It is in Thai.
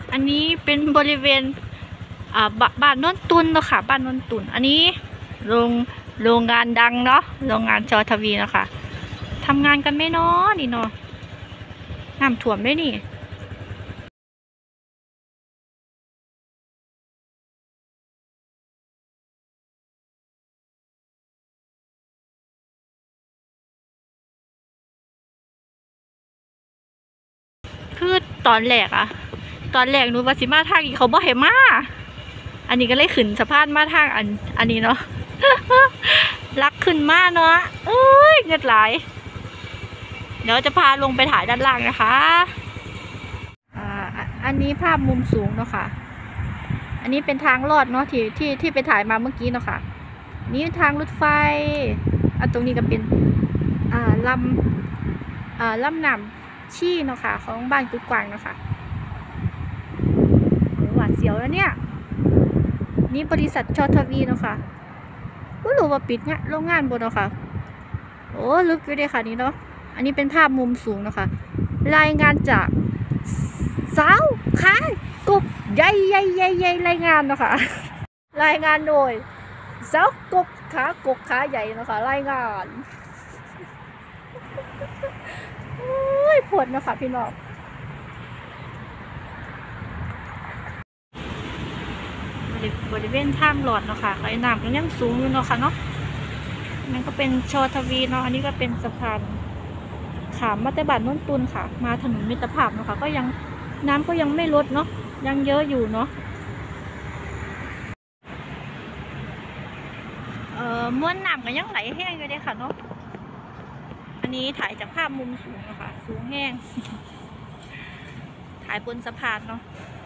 อันนี้เป็นบริเวณบ้านโน้นตุนเนาะค่ะบ้านโน้นตุนอันนี้โรงงานดังเนาะโรงงานจอทวีเนาะค่ะทำงานกันไหมเนาะนี่เนาะน้ำท่วมด้วยนี่คือตอนแรกหนูว่าสิมาทางอีกเขาบ่ให้มาอันนี้ก็เลยขึ้นสะพานมาทางอันนี้เนาะ รักขึ้นมาเนาะเอ้ยเงือดไหลเดี๋ยวจะพาลงไปถ่ายด้านล่างนะคะอันนี้ภาพมุมสูงเนาะค่ะอันนี้เป็นทางลอดเนาะที่ไปถ่ายมาเมื่อกี้เนาะค่ะนี่ทางรถไฟตรงนี้ก็เป็นลำน้ำชี่เนาะค่ะของบ้านกุดกวางเนาะค่ะหวาดเสียวแล้วเนี่ยนี่บริษัทจอทวีเนาะค่ะก็รู้ว่าปิดโรงงานบนเนาะค่ะโอ้ลึกอยู่เลยค่ะนี่เนาะอันนี้เป็นภาพมุมสูงเนาะค่ะรายงานจากสาวขากบใหญ่รายงานเนาะค่ะรายงานโดยสาวกบขาใหญ่เนาะค่ะรายงานโอ้ยปวดเนาะค่ะพี่น้องบริเวณท่ามหลอดเนาะค่ะไอ้น้ำก็ยังสูงอยู่เนาะค่ะเนาะนั่นก็เป็นชอทวีเนาะอันนี้ก็เป็นสะพานขามมาแต่บ้านโน้นตุนค่ะมาถนนมิตรภาพเนาะค่ะก็ยังน้ำก็ยังไม่ลดเนาะยังเยอะอยู่เนาะม้วนน้ำก็ยังไหลแห้งอยู่เลยค่ะเนาะอันนี้ถ่ายจากภาพมุมสูงนะคะสูงแห้งถ่ายบนสะพานเนาะ